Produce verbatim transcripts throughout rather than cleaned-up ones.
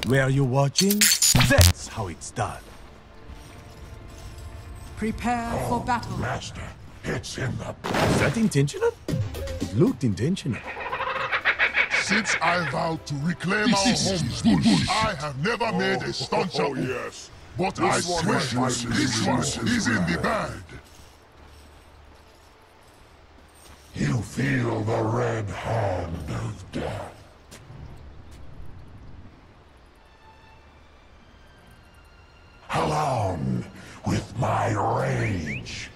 Were you watching? That's how it's done. Prepare oh, for battle. Master, it's in the... Is that intentional? It looked intentional. Since I vowed to reclaim our home, I have never oh, made a stauncher oh, oh, yes. But this I swear, this one is in the bag. You feel the red hand of death. Along with my rage.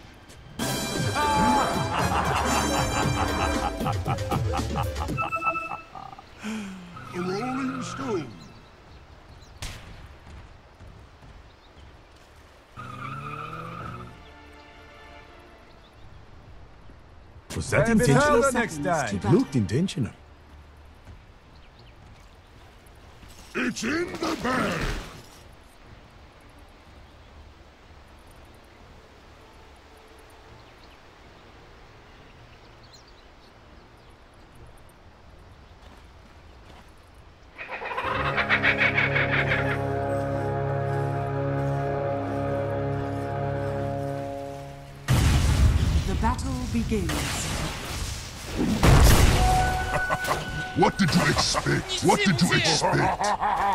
A rolling stone. Was that intentional? Next time. It looked intentional. It's in the bag. The battle begins. What did you expect? What did you expect?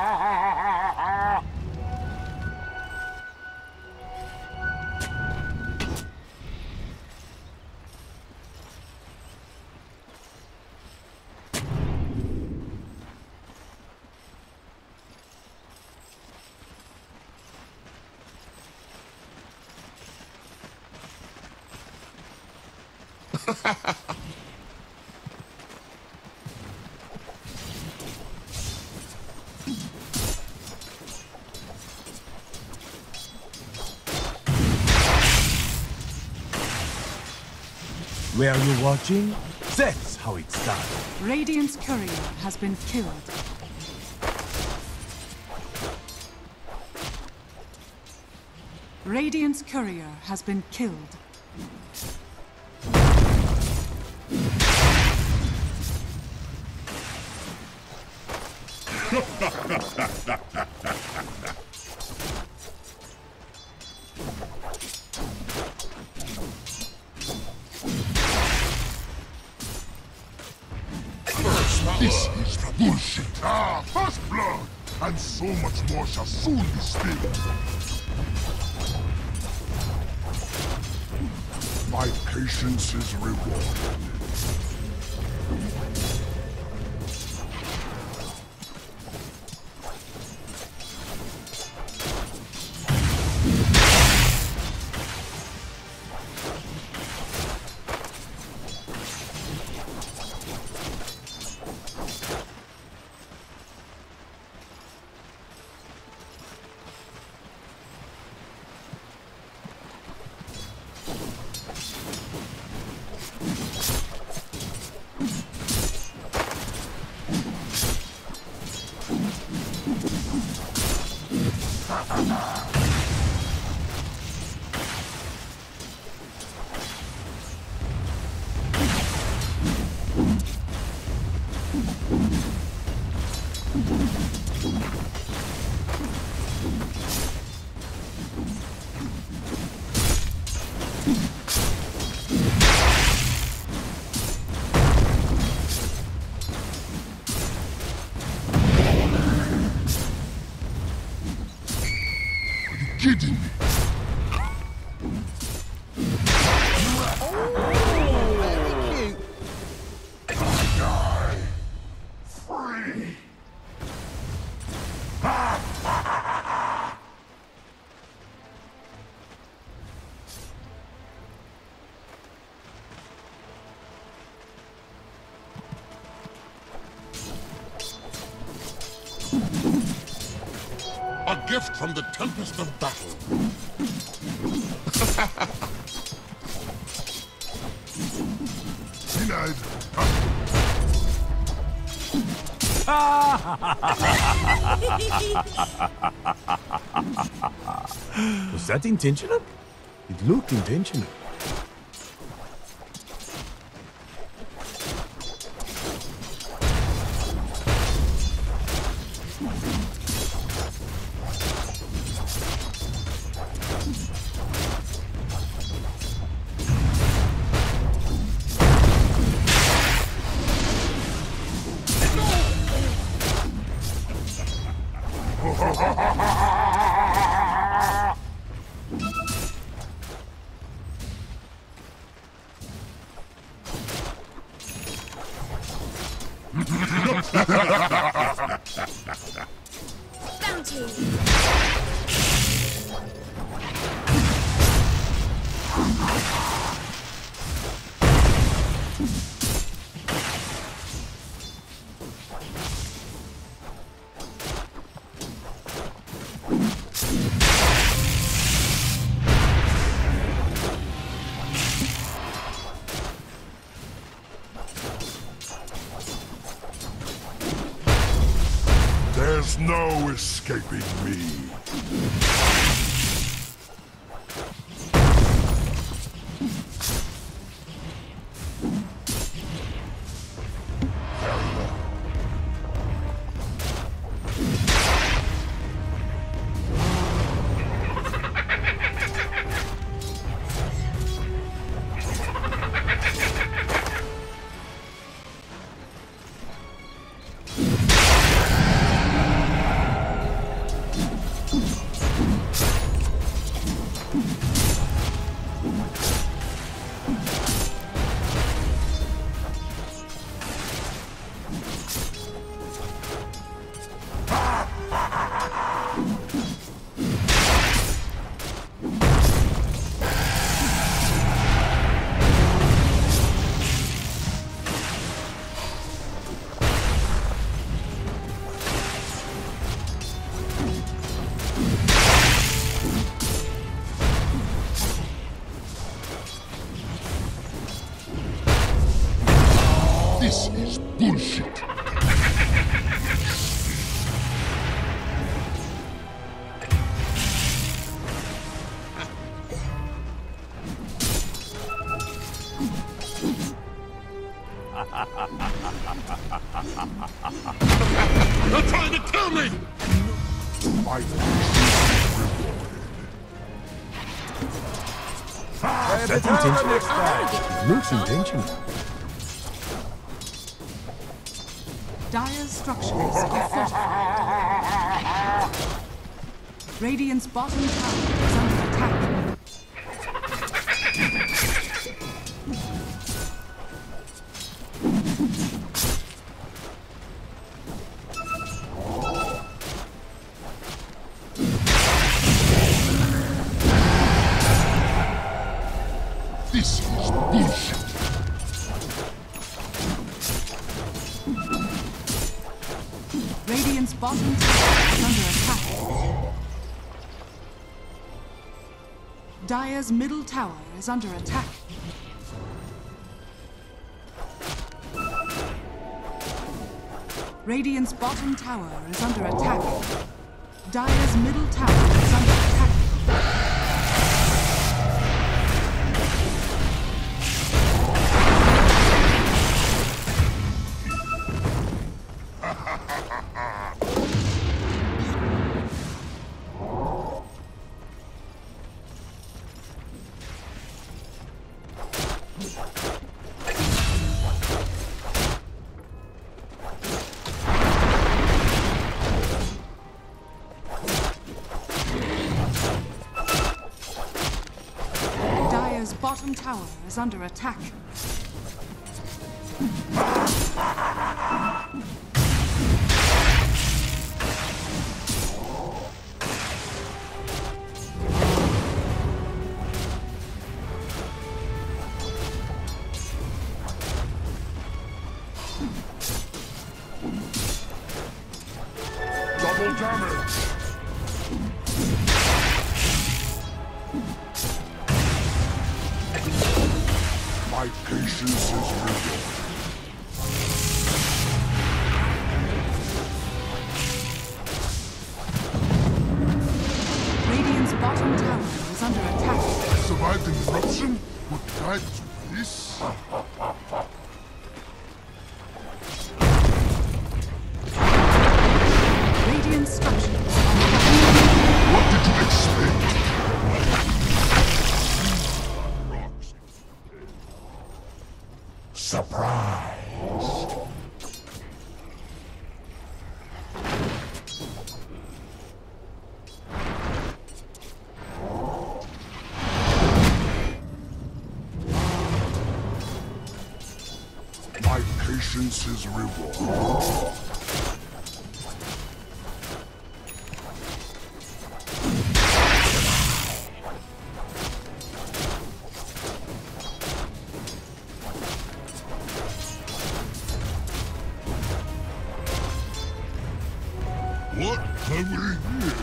Were you watching? That's how it's done. Radiant's courier has been killed. Radiant's courier has been killed. This is the bullshit. Ah, first blood! And so much more shall soon be spilled. My patience is rewarded. Kidding me? A gift from the tempest of battle. Denied. Was that intentional? It looked intentional. Bounty! There's no escaping me. This is bullshit. They're trying to kill me! My Second into next time. Looks intention. Dire's structures are fortified. Radiant's bottom tower is under attack. This is bullshit. Radiant's bottom tower is under attack. Dire's middle tower is under attack. Radiant's bottom tower is under attack. Dire's middle tower is under attack. Dire's bottom tower is under attack. Double damage. My patience is real. Radiant's bottom tower is under attack. I survived an eruption, but died to this. Radiant structures are What did you expect? Surprise! Patience is reward. What have we here?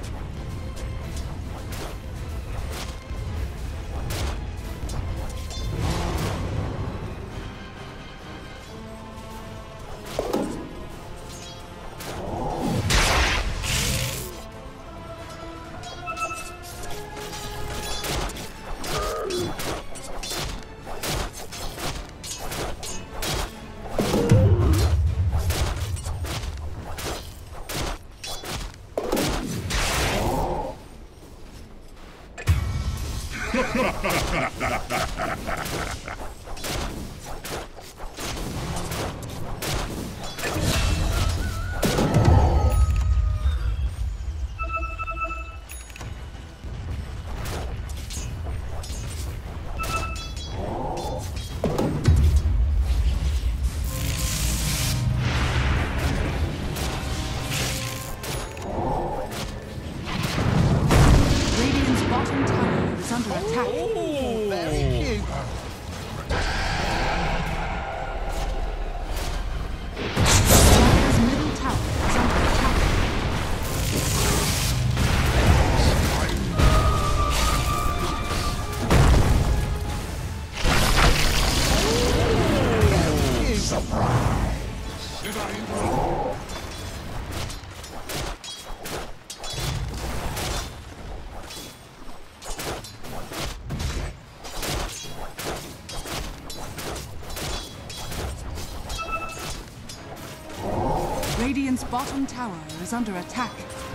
Radiant's bottom tower is under attack.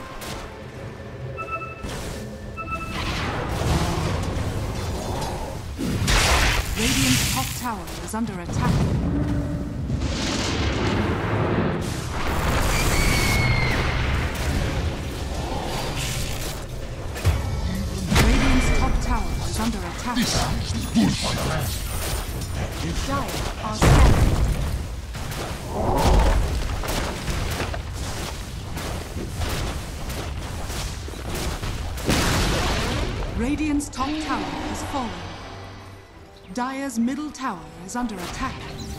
Radiant's top tower is under attack. Radiant's top tower is under attack. Dire are scanning. Radiant's top tower has fallen. Dire's middle tower is under attack.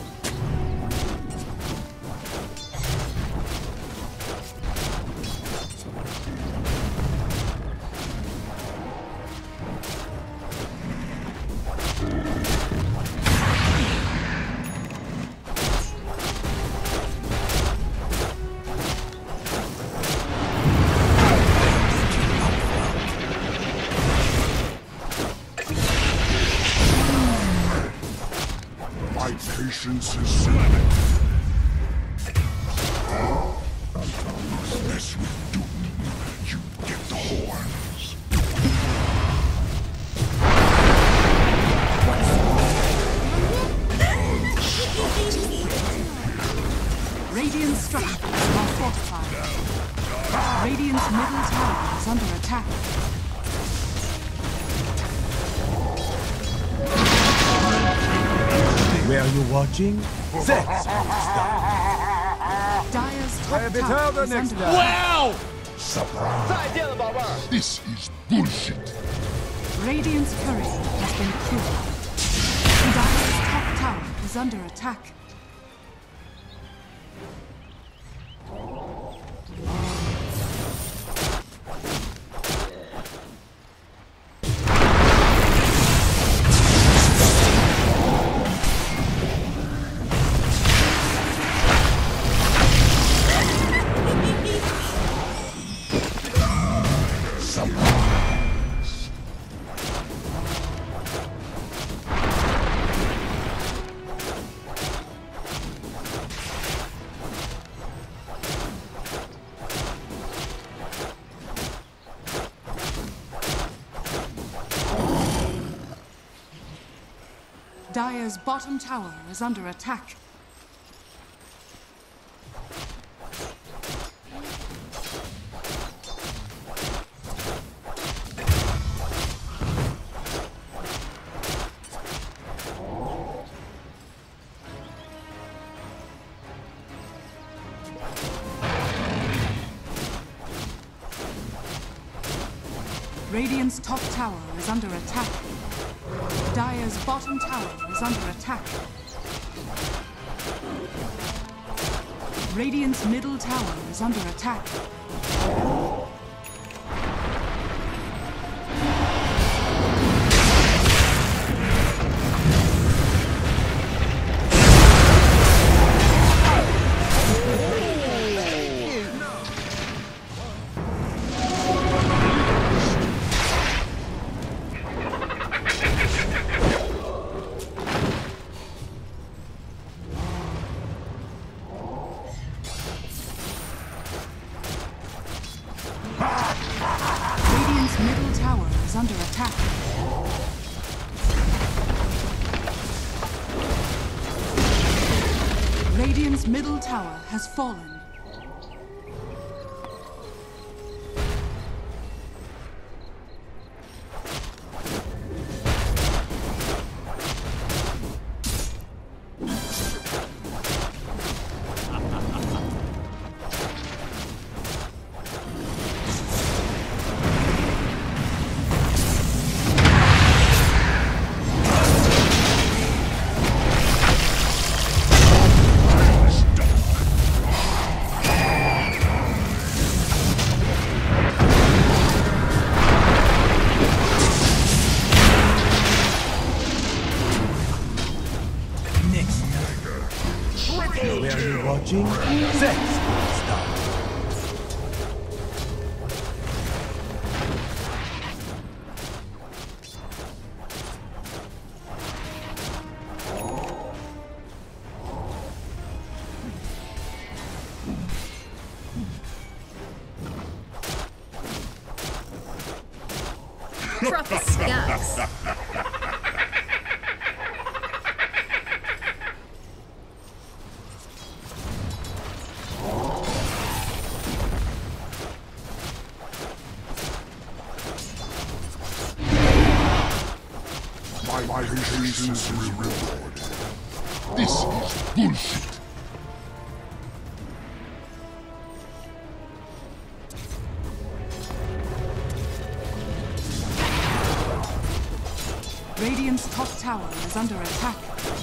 Patience is slamming. Unless we do, you get the horns. Radiant structures are fortified. Radiant's middle tower is under attack. Where are you watching? That's Dire's top be tower the is next under time. attack. Wow! Surprise! This is bullshit. Radiant's courier has been killed. Dire's top tower is under attack. Dire's bottom tower is under attack. Radiant's top tower is under attack. Dire's bottom tower is under attack. Radiant's middle tower is under attack. Under attack. Radiant's middle tower has fallen. Where are you watching? Set! Stop! Proper skunks. My patience is rewarded. This is bullshit. Radiant's top tower is under attack.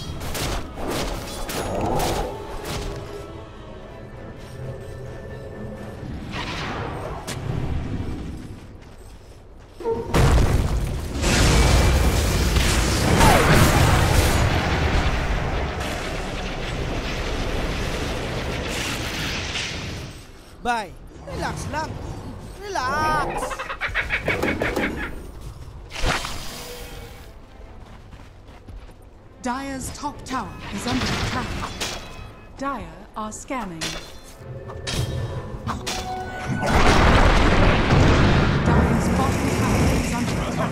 Bye. Relax lang. Relax. Dire's top tower is under attack. Dire are scanning. Dire's bottom tower is under attack.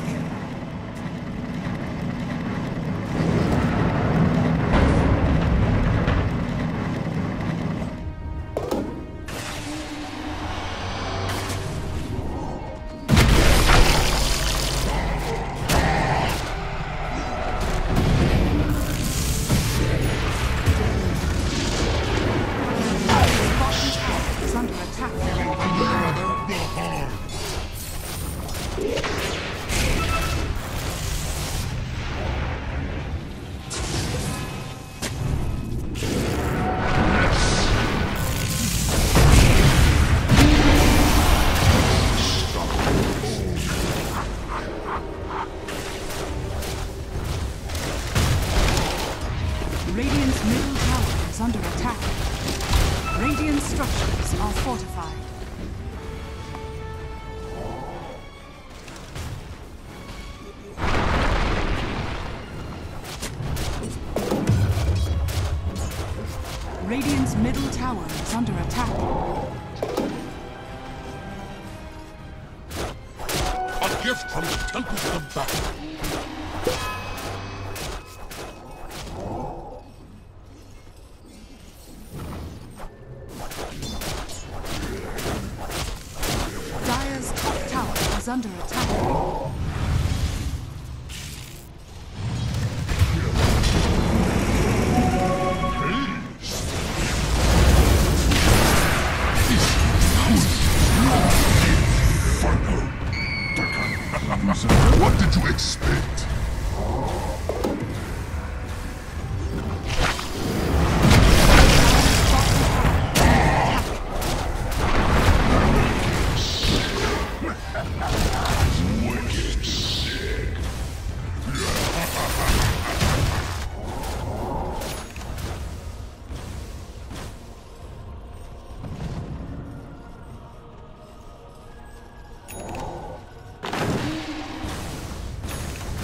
Radiant's middle tower is under attack. Radiant structures are fortified. Radiant's middle tower is under attack. A gift from the Temples of Battle. Dire's top tower is under attack.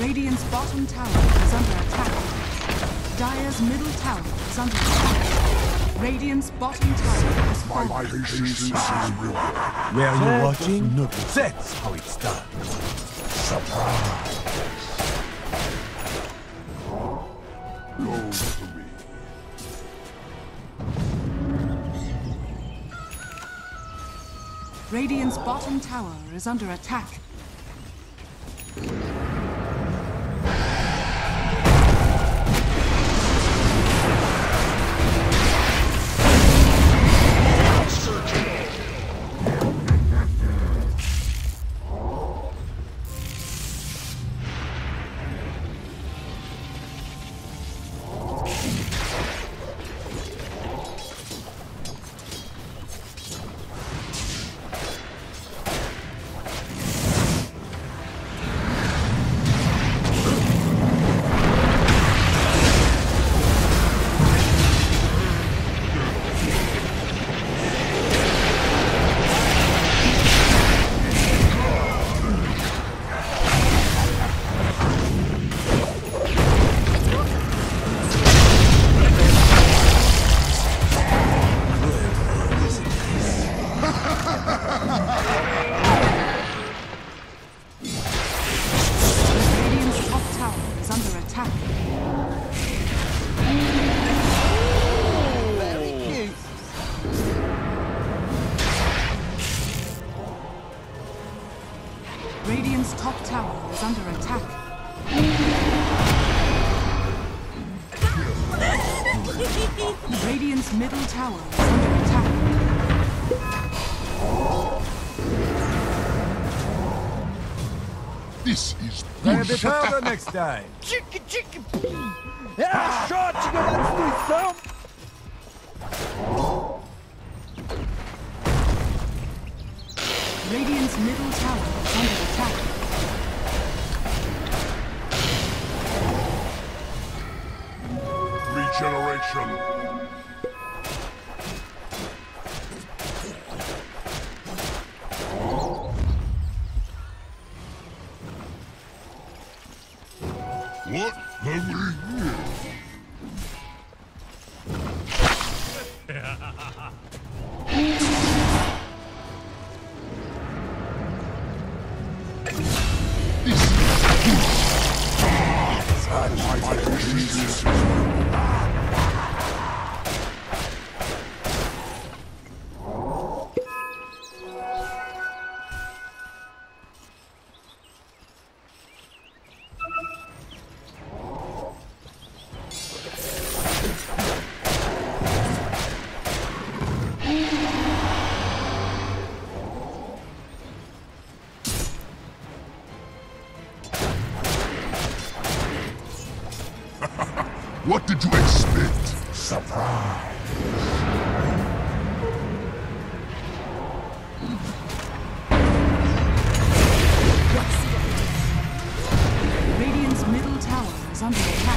Radiant's bottom tower is under attack. Dire's middle tower is under attack. Radiant's bottom tower is fallen. My patience is rewarded. Where are you watching? No, that's how it's done. Surprise! Goes to me. Radiant's bottom tower is under attack. Radiant's top tower is under attack. Radiant's middle tower is under attack. This is Gonna be bullshit. better next time. Chicken, chicken. Era shot chegando à destruição. Radiant's middle tower is under attack. Regeneration. What have we here? What did you expect? Surprise. Radiant's middle tower is under attack.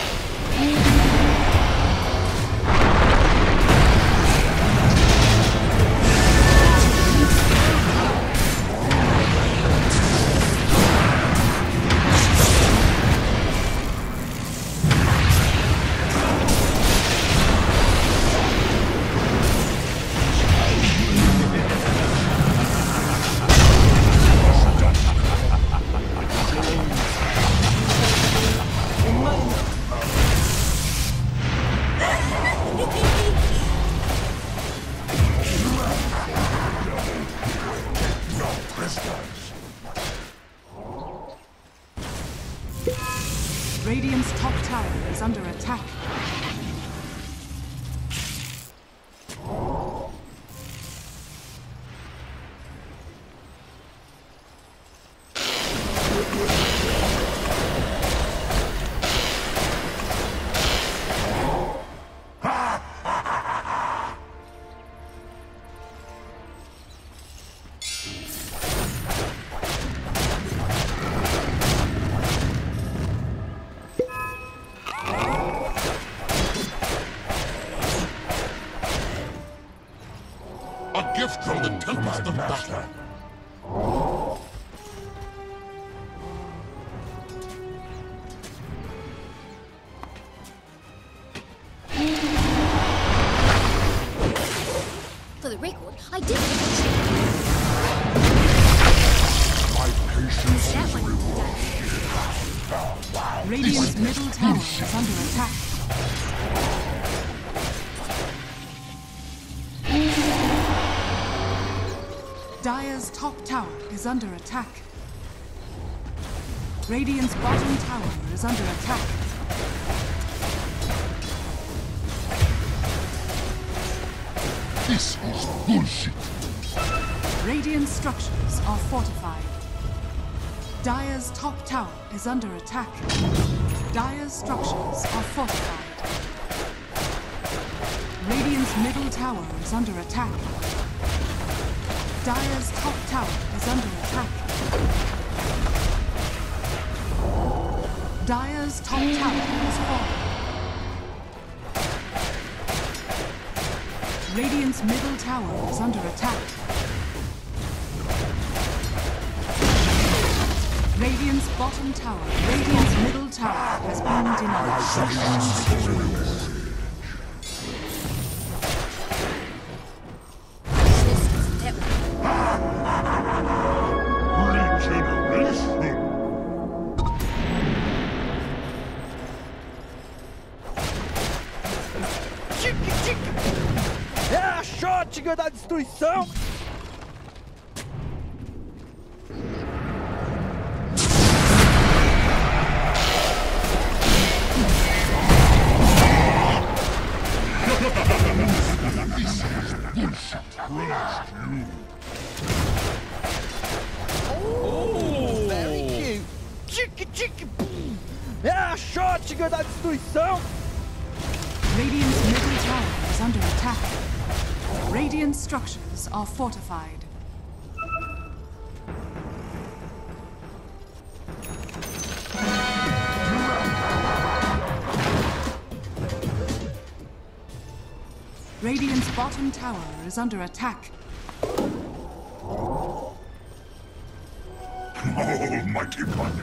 Radiant's top tower is under attack. A gift from the tempest of battle. sword. I did. My patience That is one rewarded. Radiant's middle tower is under attack. Dire's top tower is under attack. Radiant's bottom tower is under attack. This is bullshit. Radiant structures are fortified. Dire's top tower is under attack. Dire's structures are fortified. Radiant's middle tower is under attack. Dire's top tower is under attack. Dire's top tower is fallen. Radiant's middle tower is under attack. Radiant's bottom tower, Radiant's middle tower has been denied. Regeneration. É a shotgun da destruição! Oh, very cute! Chique, chique, boom! É a shotgun da destruição! Radiant's middle tower is under attack. Radiant structures are fortified. Radiant's bottom tower is under attack. Almighty money.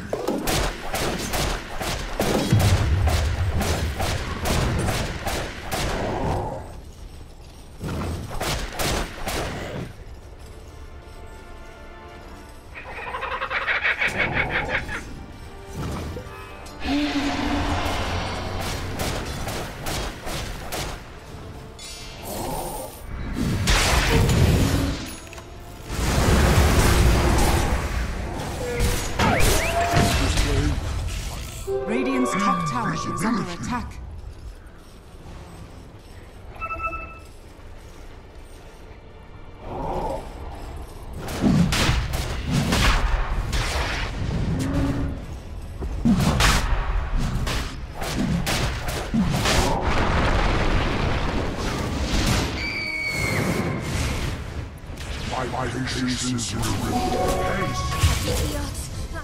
Radiant's top tower is under attack. My, my patience is rewarded. Idiots.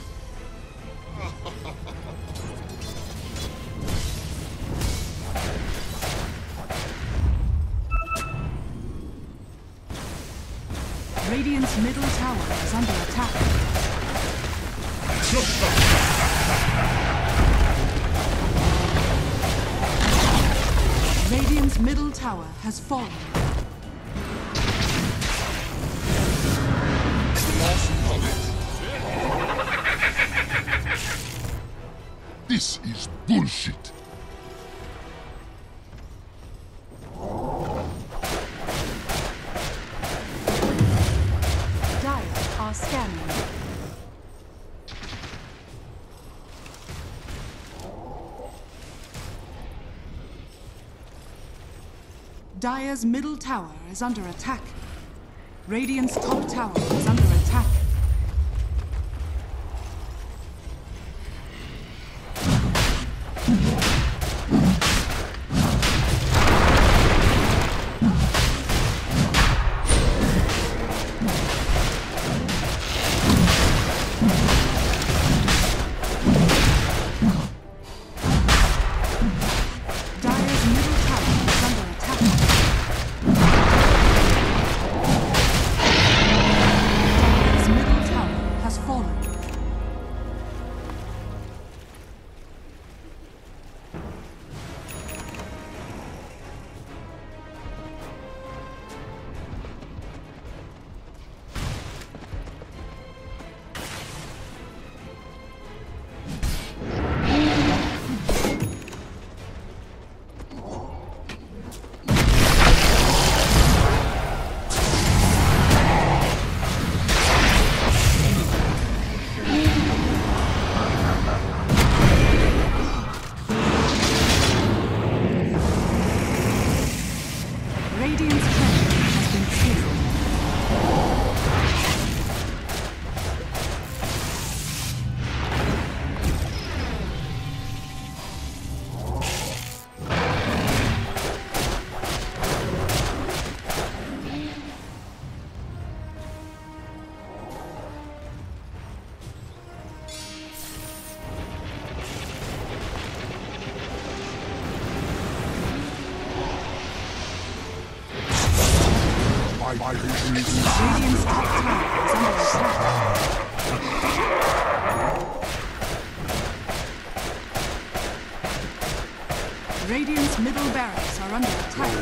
Radiant's middle tower is under attack. Radiant's middle tower has fallen. This is bullshit. Dire are scanning. Dire's middle tower is under attack. Radiant's top tower is under attack. Dire's middle tower is under attack. Dire's middle Radiant's top tower is under attack. Radiant's middle barracks are under attack.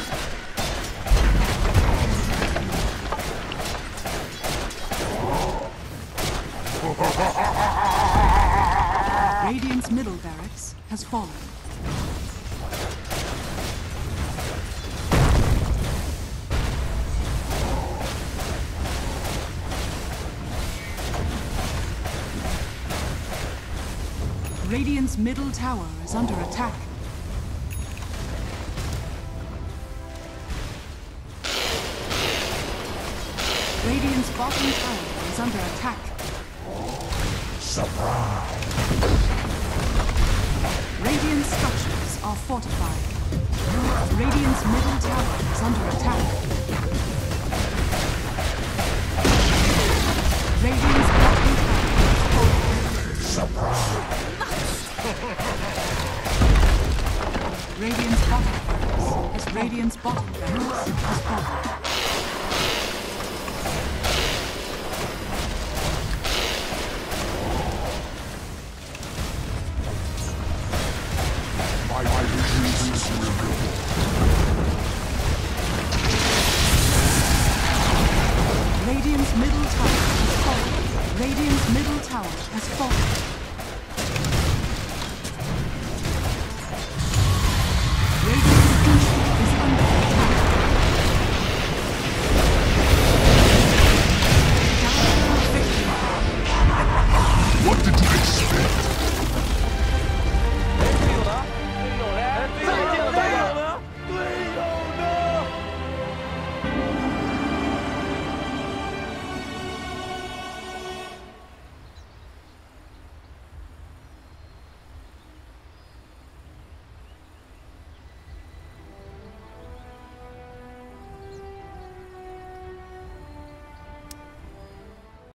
Radiant's middle barracks has fallen. Radiant's middle tower is under attack. Radiant's bottom tower is under attack. Surprise! Radiant structures are fortified. Radiant's middle tower is under attack. Radiant's bottom tower is fortified. Surprise! Radiant's bottom barracks as Radiant's bottom barracks has fallen. My allegiance will go. Radiant's middle tower has fallen. Radiant's middle tower has fallen.